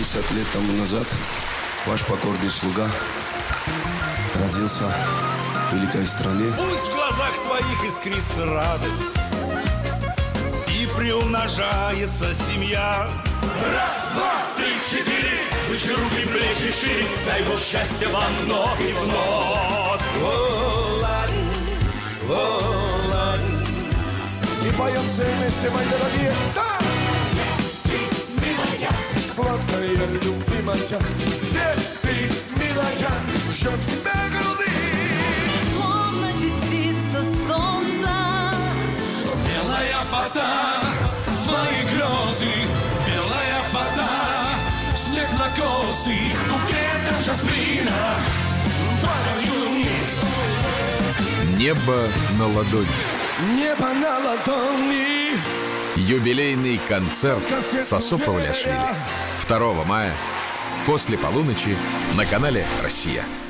50 лет тому назад ваш покорный слуга родился в великой стране. Пусть в глазах твоих искрится радость и приумножается семья. Раз, два, три, четыре, выше руки, плечи шире, дай Бог счастья вам вновь и вновь. И поем все вместе, мои дорогие. Да! Сладкая, любимая, где ты, милая, ждет тебя груди. Словно частица солнца. Белая вода, твои грезы, белая вода, снег на косы, букета жасмина, падаю вниз. Небо на ладони. Небо на ладони. Юбилейный концерт Сосо Павлиашвили. 2 мая после полуночи на канале «Россия».